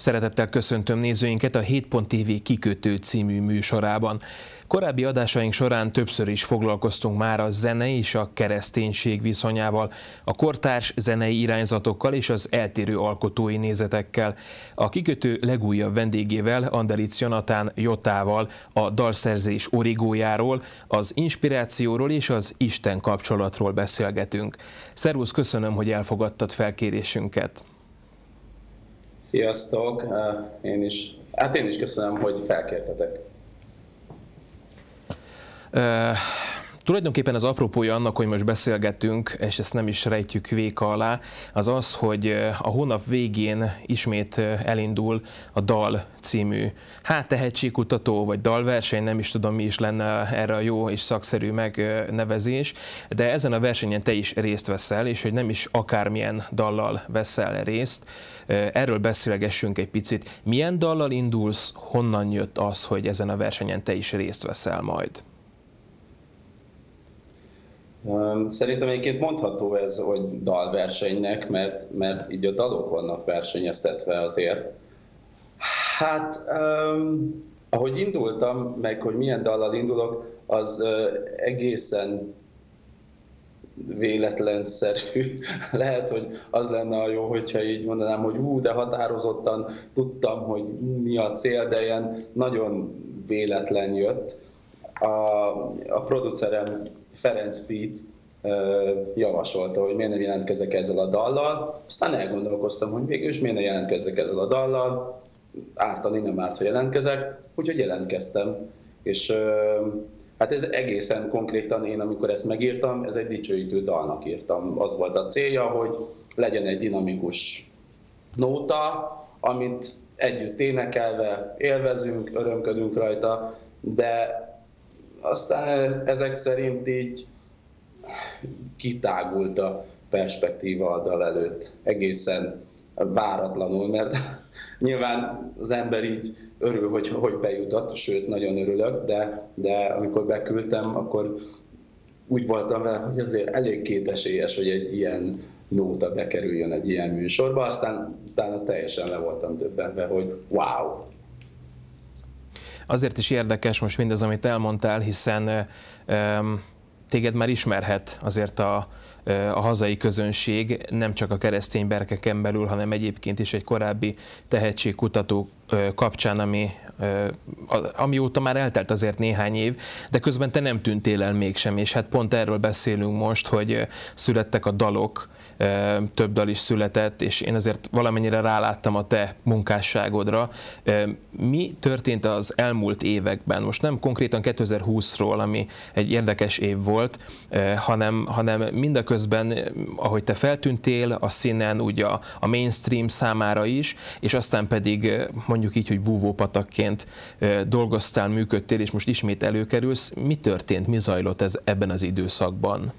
Szeretettel köszöntöm nézőinket a Hét.tv Kikötő című műsorában. Korábbi adásaink során többször is foglalkoztunk már a zene és a kereszténység viszonyával, a kortárs zenei irányzatokkal és az eltérő alkotói nézetekkel. A Kikötő legújabb vendégével, Andelic Jonathan Jotával a dalszerzés origójáról, az inspirációról és az Isten kapcsolatról beszélgetünk. Szervusz, köszönöm, hogy elfogadtad felkérésünket. Sziasztok! Én is köszönöm, hogy felkértetek. Tulajdonképpen az apropója annak, hogy most beszélgetünk, és ezt nem is rejtjük véka alá, az az, hogy a hónap végén ismét elindul a Dal című tehetségkutató vagy dalverseny, nem is tudom, mi is lenne erre a jó és szakszerű megnevezés, de ezen a versenyen te is részt veszel, és hogy nem is akármilyen dallal veszel részt. Erről beszélgessünk egy picit. Milyen dallal indulsz, honnan jött az, hogy ezen a versenyen te is részt veszel majd? Szerintem egyébként mondható ez, hogy dalversenynek, mert így a dalok vannak versenyeztetve azért. Ahogy indultam, meg hogy milyen dallal indulok, az egészen véletlenszerű. Lehet, hogy az lenne a jó, hogyha így mondanám, hogy de határozottan tudtam, hogy mi a cél, de ilyen nagyon véletlen jött. A producerem Ferenc Pít javasolta, hogy miért nem jelentkezek ezzel a dallal. Aztán elgondolkoztam, hogy végülis miért nem jelentkezzek ezzel a dallal. Ártani nem árt, ha jelentkezek, úgyhogy jelentkeztem. És hát ez egészen konkrétan én, amikor ezt megírtam, ez egy dicsőítő dalnak írtam. Az volt a célja, hogy legyen egy dinamikus nóta, amit együtt énekelve élvezünk, örömködünk rajta, de aztán ezek szerint így kitágult a perspektíva a dal előtt, egészen váratlanul, mert nyilván az ember így örül, hogy bejutott, sőt, nagyon örülök, de amikor beküldtem, akkor úgy voltam vele, hogy azért elég kétesélyes, hogy egy ilyen nóta bekerüljön egy ilyen műsorba, aztán utána teljesen le voltam döbbenve, hogy wow! Azért is érdekes most mindez, amit elmondtál, hiszen téged már ismerhet azért a hazai közönség, nem csak a keresztény berkeken belül, hanem egyébként is egy korábbi tehetségkutató kapcsán, amióta már eltelt azért néhány év, de közben te nem tűntél el mégsem, és hát pont erről beszélünk most, hogy születtek a dalok, több dal is született, és én azért valamennyire ráláttam a te munkásságodra. Mi történt az elmúlt években? Most nem konkrétan 2020-ról, ami egy érdekes év volt, hanem mindaközben, ahogy te feltűntél a színen, ugye a mainstream számára is, és aztán pedig mondjuk így, hogy búvópatakként dolgoztál, működtél, és most ismét előkerülsz. Mi történt, mi zajlott ebben az időszakban?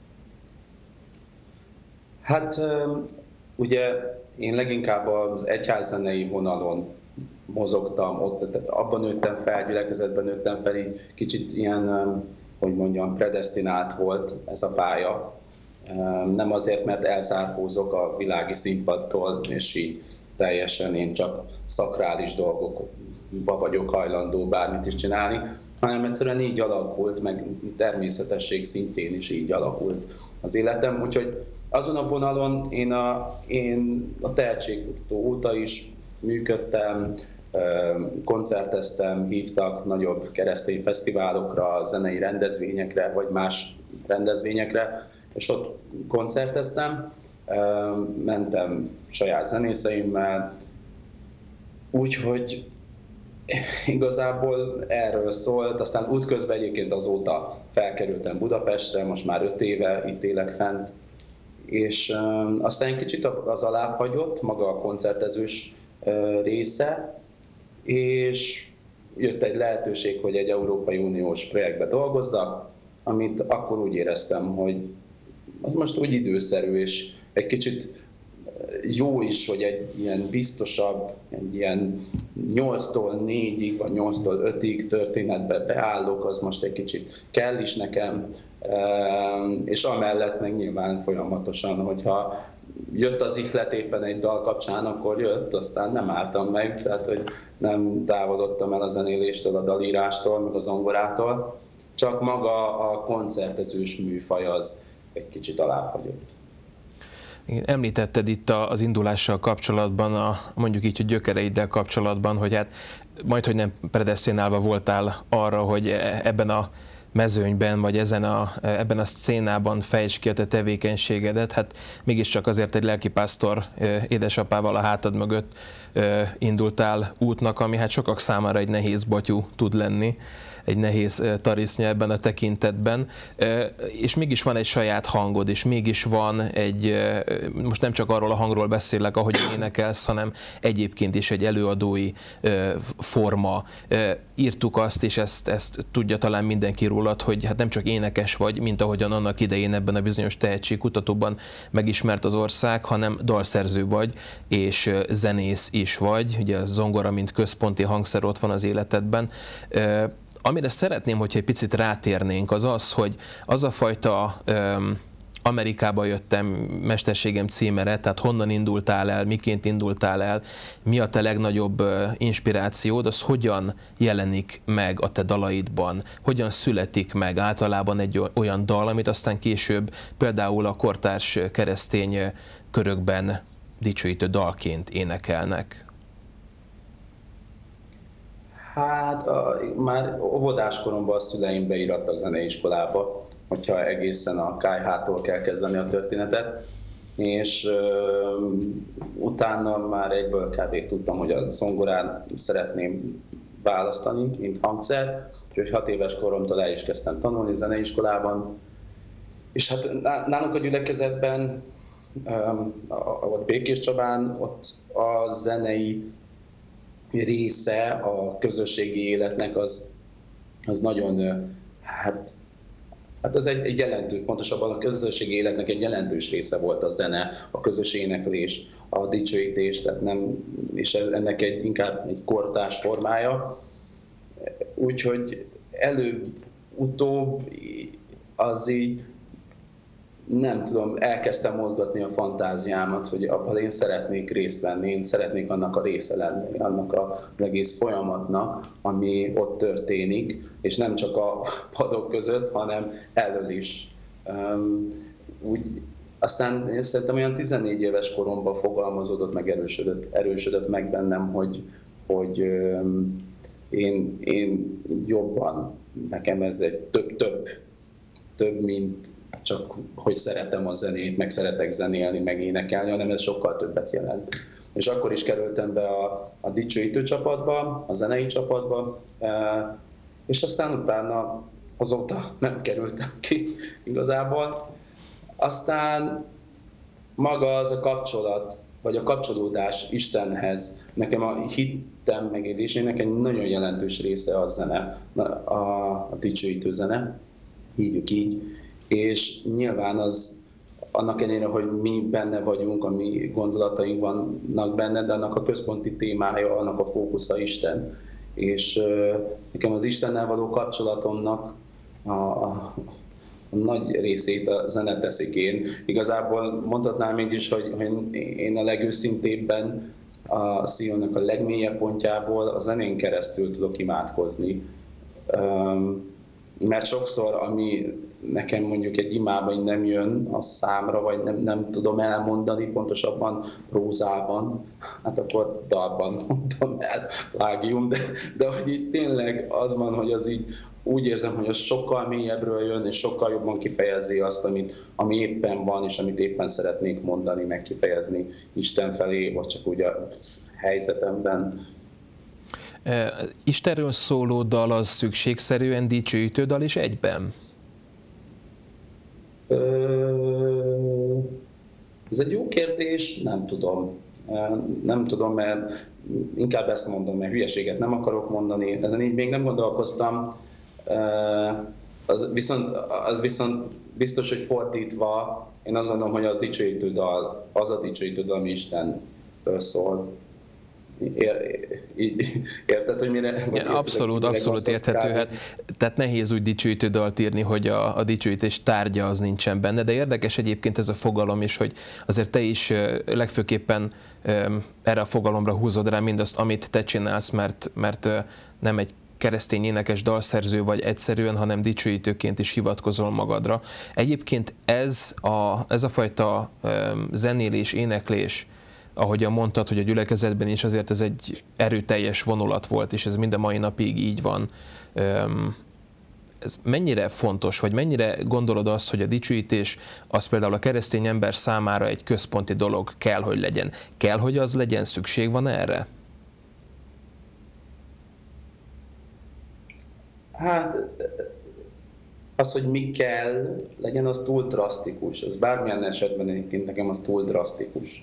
Hát ugye én leginkább az egyházzenei vonalon mozogtam, ott, tehát abban nőttem fel, gyülekezetben nőttem fel, így kicsit ilyen, hogy mondjam, predesztinált volt ez a pálya. Nem azért, mert elzárkózok a világi színpadtól, és így teljesen én csak szakrális dolgokba vagyok hajlandó bármit is csinálni, hanem egyszerűen így alakult, meg természetesség szintjén is így alakult az életem. Úgyhogy azon a vonalon én a tehetségkutató óta is működtem, koncerteztem, hívtak nagyobb keresztény fesztiválokra, zenei rendezvényekre, vagy más rendezvényekre, és ott koncerteztem, mentem saját zenészeimmel, úgyhogy igazából erről szólt, aztán útközben egyébként azóta felkerültem Budapestre, most már 5 éve itt élek fent, és aztán egy kicsit az alább hagyott maga a koncertezős része, és jött egy lehetőség, hogy egy Európai Uniós projektbe dolgozzak, amit akkor úgy éreztem, hogy az most úgy időszerű, és egy kicsit jó is, hogy egy ilyen biztosabb, egy ilyen 8-tól 4-ig, vagy 8-tól 5-ig történetbe beállok, az most egy kicsit kell is nekem, és amellett meg nyilván folyamatosan, hogyha jött az ihlet éppen egy dal kapcsán, akkor jött, aztán nem álltam meg, tehát hogy nem távolodtam el a zenéléstől, a dalírástól, meg a zongorától, csak maga a koncertezős műfaj az egy kicsit alábbhagyott. Említetted itt az indulással kapcsolatban, mondjuk így, hogy gyökereiddel kapcsolatban, hogy hát majdhogy nem predesztinálva voltál arra, hogy ebben a mezőnyben, vagy ebben a szcénában fejtsd ki a te tevékenységedet, hát mégiscsak azért egy lelkipásztor édesapával a hátad mögött indultál útnak, ami hát sokak számára egy nehéz batyú tud lenni, egy nehéz tarisznya ebben a tekintetben, és mégis van egy saját hangod, és mégis van egy, most nem csak arról a hangról beszélek, ahogy énekelsz, hanem egyébként is egy előadói forma. Írtuk azt, és ezt tudja talán mindenki rólad, hogy hát nem csak énekes vagy, mint ahogyan annak idején ebben a bizonyos tehetségkutatóban megismert az ország, hanem dalszerző vagy, és zenész is vagy, ugye a zongora, mint központi hangszer ott van az életedben. Amire szeretném, hogyha egy picit rátérnénk, az az, hogy az a fajta Amerikába jöttem mesterségem címere, tehát honnan indultál el, miként indultál el, mi a te legnagyobb inspirációd, az hogyan jelenik meg a te dalaidban, hogyan születik meg általában egy olyan dal, amit aztán később például a kortárs keresztény körökben dicsőítő dalként énekelnek. Hát már óvodás koromban a szüleim beirattak zeneiskolába, hogyha egészen a KH-tól kell kezdeni a történetet, és utána már egyből kb. Tudtam, hogy a zongorát szeretném választani, mint hangszert, úgyhogy 6 éves koromtól el is kezdtem tanulni zeneiskolában, és hát nálunk a gyülekezetben, ott Békés Csabán, ott a zenei része a közösségi életnek az nagyon, hát az egy jelentős, pontosabban a közösségi életnek egy jelentős része volt a zene, a közös éneklés, a dicsőítés, tehát nem, és ennek inkább egy kortárs formája. Úgyhogy előbb-utóbb az így, nem tudom, elkezdtem mozgatni a fantáziámat, hogy abban én szeretnék részt venni, én szeretnék annak a része lenni, annak az egész folyamatnak, ami ott történik, és nem csak a padok között, hanem elől is. Aztán én szerintem olyan 14 éves koromban fogalmazódott, meg erősödött meg bennem, hogy én jobban, nekem ez egy több, mint csak hogy szeretem a zenét, meg szeretek zenélni, meg énekelni, hanem ez sokkal többet jelent. És akkor is kerültem be a dicsőítő csapatba, a zenei csapatba, és aztán utána azóta nem kerültem ki igazából. Aztán maga az a kapcsolat, vagy a kapcsolódás Istenhez, nekem a hittem megélésének egy nagyon jelentős része a zene, a dicsőítő zene, hívjuk így, és nyilván az annak ellenére, hogy mi benne vagyunk, a mi gondolataink vannak benne, de annak a központi témája, annak a fókusza Isten. És nekem az Istennel való kapcsolatomnak a nagy részét a zene teszik én. Igazából mondhatnám így is, hogy én a legőszintébben a szívemnek a legmélyebb pontjából a zenén keresztül tudok imádkozni. Mert sokszor, ami nekem mondjuk egy imában nem jön a számra, vagy nem tudom elmondani, pontosabban prózában, hát akkor dalban mondtam el, plágium, de hogy itt tényleg az van, hogy az így úgy érzem, hogy az sokkal mélyebbről jön, és sokkal jobban kifejezi azt, ami éppen van, és amit éppen szeretnék mondani, meg kifejezni Isten felé, vagy csak úgy a helyzetemben. Istenről szóló dal az szükségszerűen dicsőítő dal is egyben? Ez egy jó kérdés, nem tudom. Nem tudom, mert inkább ezt mondom, mert hülyeséget nem akarok mondani. Ezen így még nem gondolkoztam. Az viszont biztos, hogy fordítva, én azt gondolom, hogy az dicsőítő dal, ami Istenről szól. Érted, hogy mire... Abszolút érthető. Hát, tehát nehéz úgy dicsőítő dalt írni, hogy a dicsőítés tárgya az nincsen benne, de érdekes egyébként ez a fogalom is, hogy azért te is legfőképpen erre a fogalomra húzod rá mindazt, amit te csinálsz, mert nem egy keresztény énekes dalszerző vagy egyszerűen, hanem dicsőítőként is hivatkozol magadra. Egyébként ez a fajta zenélés, éneklés, ahogyan mondtad, hogy a gyülekezetben is azért ez egy erőteljes vonulat volt, és ez mind a mai napig így van. Ez mennyire fontos, vagy mennyire gondolod azt, hogy a dicsőítés az például a keresztény ember számára egy központi dolog kell, hogy legyen? Kell, hogy az legyen? Szükség van erre? Hát az, hogy mi kell legyen, az túl drasztikus. Az bármilyen esetben egyébként nekem az túl drasztikus.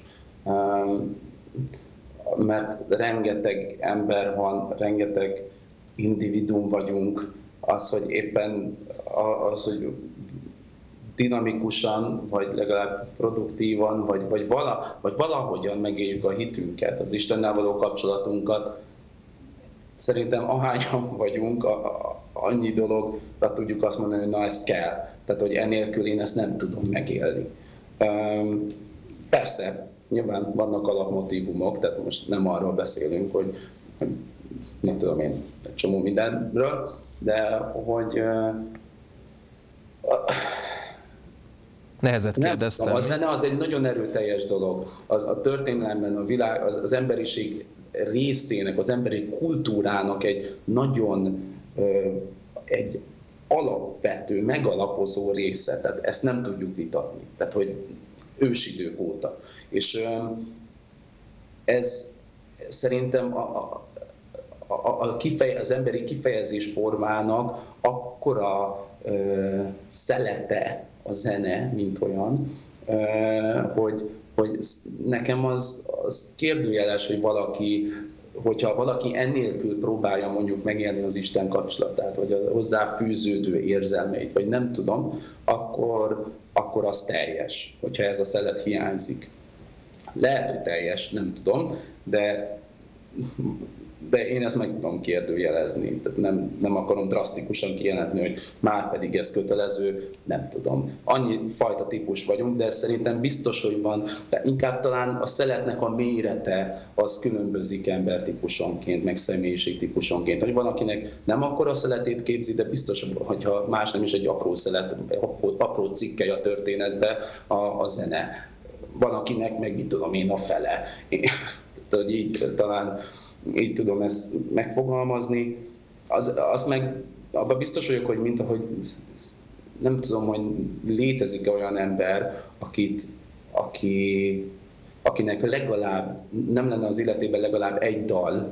Mert rengeteg ember van, rengeteg individuum vagyunk, az, hogy éppen hogy dinamikusan, vagy legalább produktívan, vagy valahogyan megéljük a hitünket, az Istennel való kapcsolatunkat. Szerintem ahányan vagyunk, annyi dologra tudjuk azt mondani, hogy na ezt kell. Tehát, hogy enélkül én ezt nem tudom megélni. Persze, nyilván vannak alapmotívumok, tehát most nem arról beszélünk, hogy nem tudom én, egy csomó mindenről, de hogy... Nehezet kérdeztem. A zene az egy nagyon erőteljes dolog. A történelemben, a világ, az emberiség részének, az emberi kultúrának egy nagyon egy alapvető, megalapozó része. Tehát ezt nem tudjuk vitatni. Tehát, hogy ősidők óta. És ez szerintem az emberi kifejezés formának akkora szelete a zene, mint olyan, hogy nekem az kérdőjeles, hogy hogyha valaki ennélkül próbálja mondjuk megélni az Isten kapcsolatát, vagy a hozzá fűződő érzelmeit, vagy nem tudom, akkor az teljes, hogyha ez a szelet hiányzik. Lehet, hogy teljes, nem tudom, de én ezt meg tudom kérdőjelezni. Tehát nem akarom drasztikusan kijelenteni, hogy már pedig ez kötelező, nem tudom. Annyi fajta típus vagyunk, de szerintem biztos, hogy van. De inkább talán a szeletnek a mérete az különbözik embertípusonként, meg személyiségtípusonként. Hogy van, akinek nem akkora szeletét képzi, de biztos, hogyha más nem is egy apró szelet, apró cikkely a történetbe a zene. Van, akinek meg mit tudom én a fele. Tehát, hogy így talán így tudom ezt megfogalmazni. Az meg abban biztos vagyok, hogy nem tudom, hogy létezik olyan ember, akinek legalább, nem lenne az életében legalább egy dal,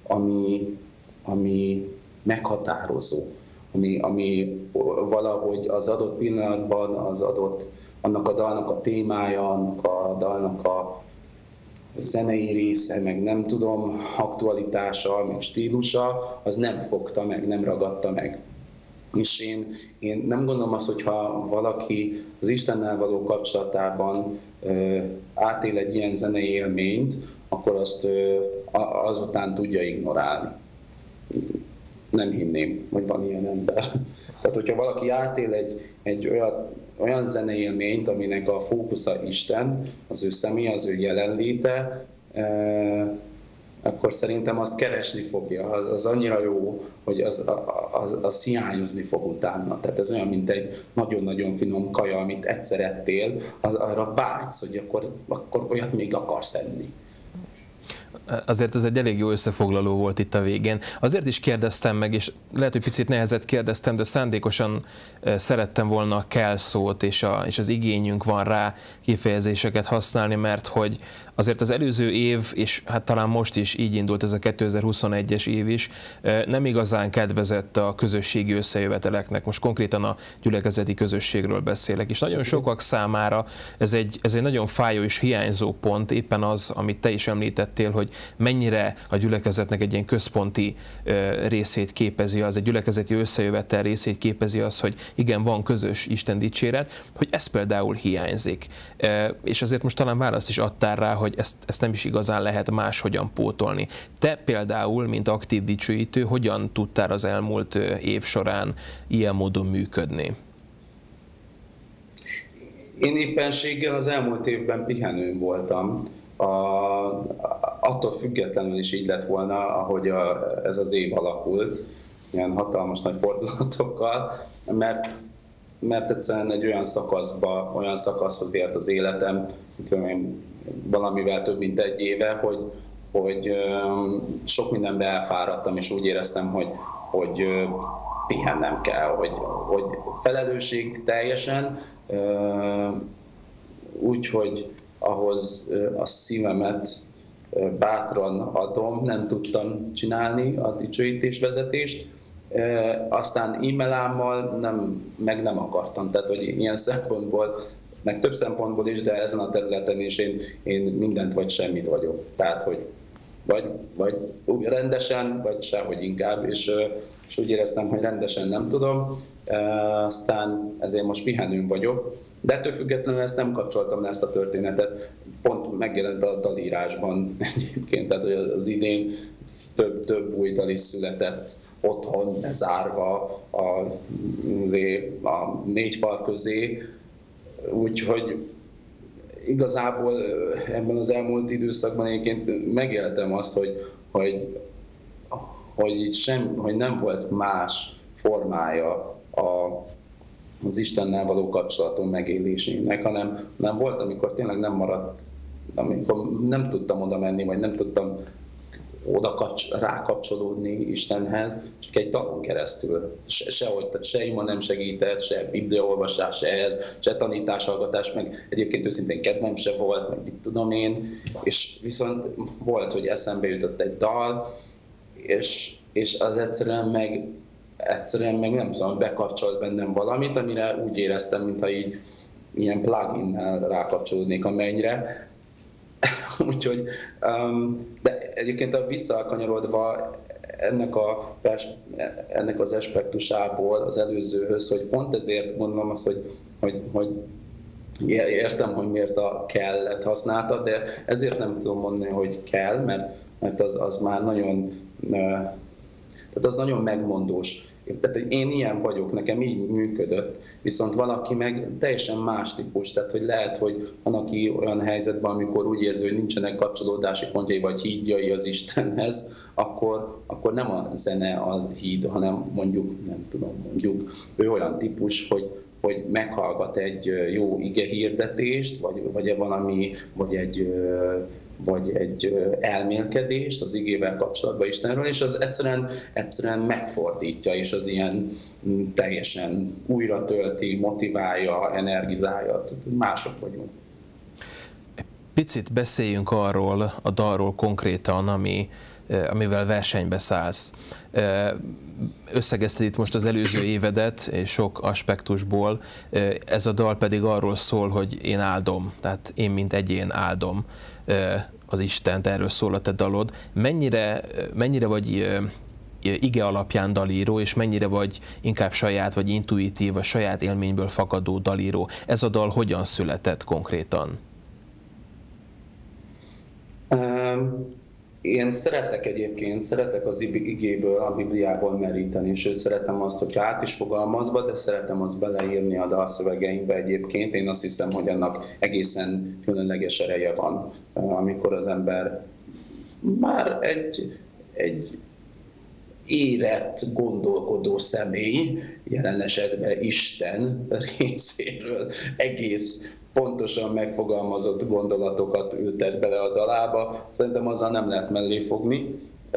ami meghatározó, ami valahogy az adott pillanatban annak a dalnak a témája, annak a dalnak a zenei része, meg nem tudom, aktualitása, meg stílusa, az nem fogta meg, nem ragadta meg. És én nem gondolom azt, hogyha valaki az Istennel való kapcsolatában átél egy ilyen zenei élményt, akkor azt azután tudja ignorálni. Nem hinném, hogy van ilyen ember. Tehát, hogyha valaki átél egy olyan zenei élményt, aminek a fókusza Isten, az ő személy, az ő jelenléte, akkor szerintem azt keresni fogja. Az annyira jó, hogy az hiányozni fog utána. Tehát ez olyan, mint egy nagyon-nagyon finom kaja, amit egyszer ettél, arra vágysz, hogy akkor olyat még akarsz enni. Azért ez egy elég jó összefoglaló volt itt a végén. Azért is kérdeztem meg, és lehet, hogy picit nehezet kérdeztem, de szándékosan szerettem volna a kell szót, és az igényünk van rá kifejezéseket használni, mert hogy azért az előző év, és hát talán most is így indult ez a 2021-es év is, nem igazán kedvezett a közösségi összejöveteleknek. Most konkrétan a gyülekezeti közösségről beszélek, és nagyon sokak számára ez egy nagyon fájó és hiányzó pont, éppen az, amit te is említettél, hogy mennyire a gyülekezetnek egy ilyen központi részét képezi az, egy gyülekezeti összejövetel részét képezi az, hogy igen, van közös Isten dicséret, hogy ez például hiányzik. És azért most talán választ is adtál rá, hogy ezt nem is igazán lehet máshogyan pótolni. Te például, mint aktív dicsőítő, hogyan tudtál az elmúlt év során ilyen módon működni? Én éppenséggel az elmúlt évben pihenőn voltam. Attól függetlenül is így lett volna, ahogy ez az év alakult, ilyen hatalmas nagy fordulatokkal, mert egyszerűen egy olyan szakaszhoz ért az életem, valamivel több mint egy éve, hogy sok mindenbe elfáradtam, és úgy éreztem, hogy pihennem kell, hogy felelősség teljesen, úgyhogy ahhoz a szívemet bátran adom, nem tudtam csinálni a dicsőítésvezetést, aztán e-mailámmal nem akartam, tehát hogy ilyen szempontból, meg több szempontból is, de ezen a területen is én mindent vagy semmit vagyok. Tehát, hogy vagy rendesen, vagy sehogy inkább, és úgy éreztem, hogy rendesen nem tudom, aztán ezért most pihenőn vagyok, de ettől függetlenül ezt nem kapcsoltam le, ezt a történetet, pont megjelent a dalírásban egyébként, tehát hogy az idén több új dal is született otthon, bezárva a négy fal közé, úgyhogy igazából ebben az elmúlt időszakban egyébként megéltem azt, hogy nem volt más formája az Istennel való kapcsolatom megélésének, hanem volt, amikor tényleg nem maradt, amikor nem tudtam oda menni, vagy nem tudtam rákapcsolódni Istenhez, csak egy dalon keresztül. Sehogy, tehát se ima nem segített, se bibliaolvasás, se ez, se tanításhallgatás, meg egyébként őszintén kedvem se volt, meg mit tudom én, és viszont volt, hogy eszembe jutott egy dal, és az egyszerűen meg nem tudom, bekapcsolt bennem valamit, amire úgy éreztem, mintha így ilyen plugin-nel rákapcsolódnék a mennyre. Úgyhogy, de egyébként visszakanyarodva ennek az aspektusából az előzőhöz, hogy pont ezért gondolom azt, hogy értem, hogy miért a kellet használta, de ezért nem tudom mondani, hogy kell, mert az már nagyon, tehát az nagyon megmondós. Tehát, hogy én ilyen vagyok, nekem így működött, viszont valaki meg teljesen más típus, tehát hogy lehet, hogy van, aki olyan helyzetben, amikor úgy érzi, hogy nincsenek kapcsolódási pontjai vagy hídjai az Istenhez, akkor nem a zene az híd, hanem mondjuk ő olyan típus, hogy meghallgat egy jó igehirdetést, vagy egy elmélkedést az igével kapcsolatban Istenről, és az egyszerűen megfordítja, és az ilyen teljesen újra tölti, motiválja, energizálja. Mások vagyunk. Picit beszéljünk arról a dalról konkrétan, amivel versenybe szállsz. Összegezted itt most az előző évedet sok aspektusból, ez a dal pedig arról szól, hogy én áldom, tehát én mint egyén áldom az Istent, erről szól a te dalod. Mennyire vagy ige alapján dalíró, és mennyire vagy inkább saját, vagy intuitív, vagy saját élményből fakadó dalíró? Ez a dal hogyan született konkrétan? Én szeretek az igéből, a Bibliából meríteni, sőt szeretem azt, hogy át is fogalmazva, de szeretem azt beleírni a dalszövegeimbe egyébként. Én azt hiszem, hogy annak egészen különleges ereje van, amikor az ember már egy érett, gondolkodó személy, jelen esetben Isten részéről egész pontosan megfogalmazott gondolatokat ültet bele a dalába. Szerintem azzal nem lehet mellé fogni,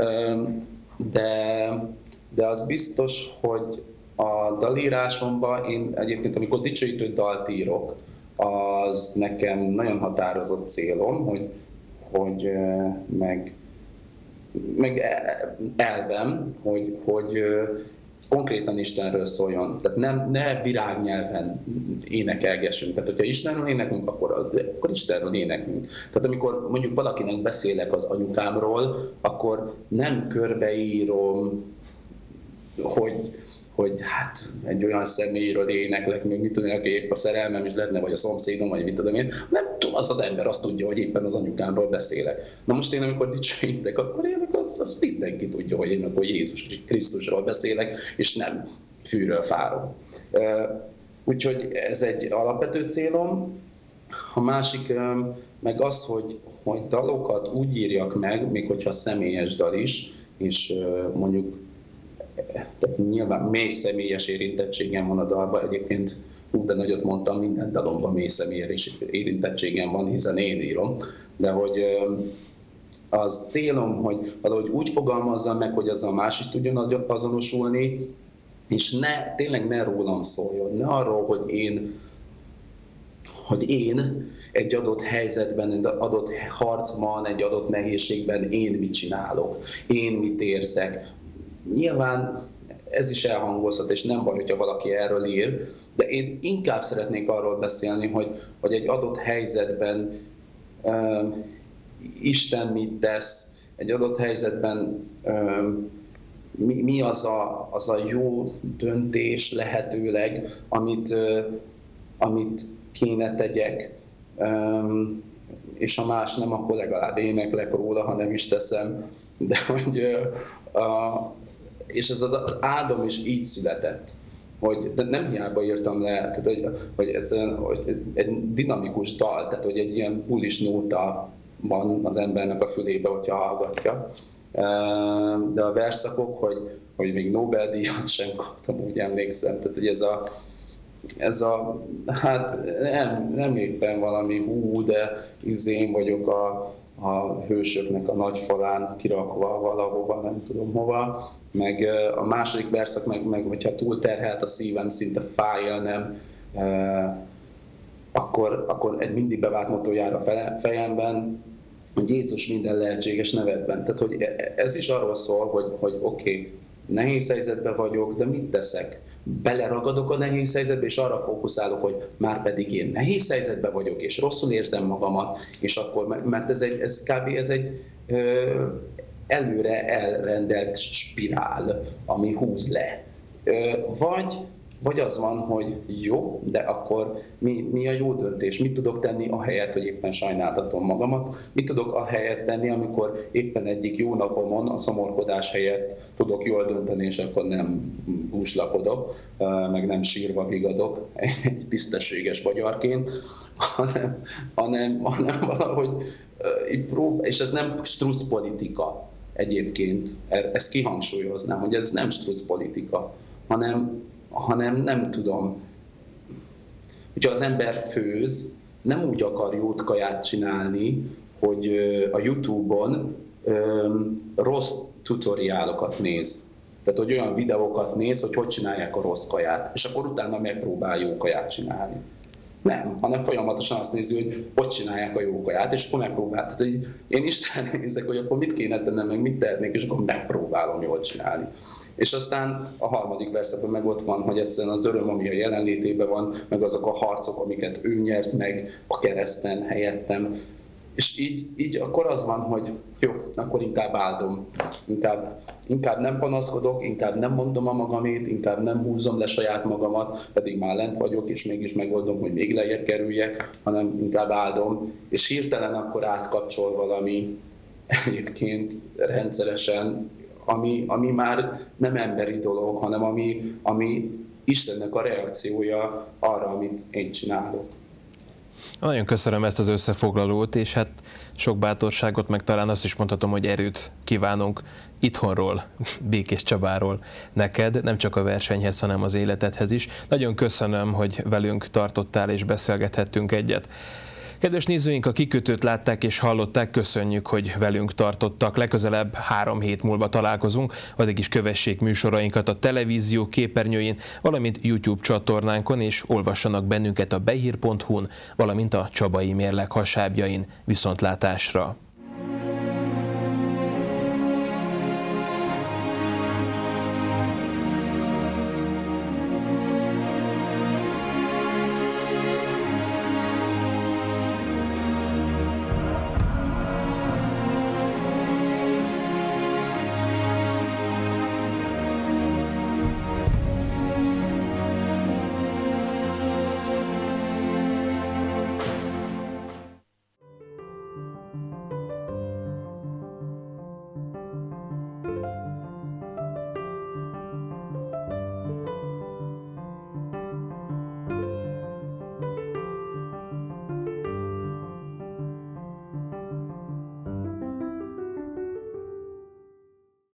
de az biztos, hogy a dalírásomban én egyébként, amikor dicsőítő dalt írok, az nekem nagyon határozott célom, hogy meg elvem, hogy konkrétan Istenről szóljon. Tehát ne virágnyelven énekelgessünk. Tehát, hogyha Istenről éneklünk, akkor Istenről éneklünk. Tehát, amikor mondjuk valakinek beszélek az anyukámról, akkor nem körbeírom hogy hát egy olyan személyről éneklek, még mit tudom, aki épp a szerelmem is lenne, vagy a szomszédom, vagy mit tudom én. Nem tudom, az ember azt tudja, hogy éppen az anyukámról beszélek. Na most én, amikor dicsőítek, akkor én az mindenki tudja, hogy én akkor Jézus Krisztusról beszélek, és nem fűről fáról. Úgyhogy ez egy alapvető célom. A másik meg az, hogy dalokat úgy írjak meg, még hogyha személyes dal is, és mondjuk tehát nyilván mély személyes érintettségem van a dalban, egyébként de nagyot mondtam, minden dalomban mély személyes érintettségem van, hiszen én írom, de hogy az célom, hogy valahogy úgy fogalmazzam meg, hogy azzal más is tudjon azonosulni, és tényleg ne rólam szóljon, ne arról, hogy én egy adott helyzetben, egy adott harcban, egy adott nehézségben én mit csinálok, én mit érzek. Nyilván ez is elhangozhat, és nem baj, hogyha valaki erről ír, de én inkább szeretnék arról beszélni, hogy egy adott helyzetben Isten mit tesz, egy adott helyzetben mi az a jó döntés lehetőleg, amit kéne tegyek, és ha más nem, akkor legalább éneklek róla, ha nem is teszem, de hogy és ez az áldom is így született, de nem hiába írtam le, tehát, hogy egy dinamikus dal, tehát hogy egy ilyen bulis nóta van az embernek a fülébe, hogyha hallgatja. De a verszakok, hogy még Nobel-díjat sem kaptam, úgy emlékszem, tehát hogy ez a hát nem éppen valami de én vagyok a hősöknek a nagy falán kirakva valahova, nem tudom hova, meg a második verszak, meg hogyha túlterhelt a szívem, szinte fáj el, nem, akkor egy mindig bevált motto jár a fejemben, hogy Jézus minden lehetséges nevedben. Tehát, hogy ez is arról szól, hogy oké, nehéz helyzetben vagyok, de mit teszek? Beleragadok a nehéz helyzetbe, és arra fókuszálok, hogy már pedig én nehéz helyzetben vagyok, és rosszul érzem magamat, és akkor, mert ez kb. Ez egy előre elrendelt spirál, ami húz le. Vagy az van, hogy jó, de akkor mi a jó döntés? Mit tudok tenni ahelyett, hogy éppen sajnáltatom magamat? Mit tudok ahelyett tenni, amikor éppen egyik jó napomon a szomorkodás helyett tudok jól dönteni, és akkor nem búslakodok, meg nem sírva vigadok egy tisztességes magyarként, hanem valahogy és ez nem struc politika egyébként. Ezt kihangsúlyoznám, hogy ez nem struc politika, hanem nem tudom, hogyha az ember főz, nem úgy akar jót kaját csinálni, hogy a YouTube-on rossz tutoriálokat néz. Tehát, hogy olyan videókat néz, hogy csinálják a rossz kaját, és akkor utána megpróbál jó kaját csinálni. Nem, hanem folyamatosan azt nézi, hogy csinálják a jó kaját, és akkor megpróbál. Tehát, hogy én Istenre nézek, hogy akkor mit kéne tennem, meg mit tehetnék, és akkor megpróbálom jól csinálni. És aztán a harmadik verszakban meg ott van, hogy egyszerűen az öröm, ami a jelenlétében van, meg azok a harcok, amiket ő nyert meg a kereszten helyettem. És így akkor az van, hogy jó, akkor inkább áldom. Inkább nem panaszkodok, inkább nem mondom a magamét, inkább nem húzom le saját magamat, pedig már lent vagyok, és mégis megoldom, hogy még lejjebb kerüljek, hanem inkább áldom. És hirtelen akkor átkapcsol valami egyébként rendszeresen, ami már nem emberi dolog, hanem ami Istennek a reakciója arra, amit én csinálok. Nagyon köszönöm ezt az összefoglalót, és hát sok bátorságot, meg talán azt is mondhatom, hogy erőt kívánunk itthonról, Békés Csabáról neked, nem csak a versenyhez, hanem az életedhez is. Nagyon köszönöm, hogy velünk tartottál és beszélgethettünk egyet. Kedves nézőink, a kikötőt látták és hallották, köszönjük, hogy velünk tartottak. Legközelebb 3 hét múlva találkozunk, addig is kövessék műsorainkat a televízió képernyőjén, valamint YouTube csatornánkon, és olvassanak bennünket a behír.hu-n, valamint a Csabai Mérleg hasábjain. Viszontlátásra!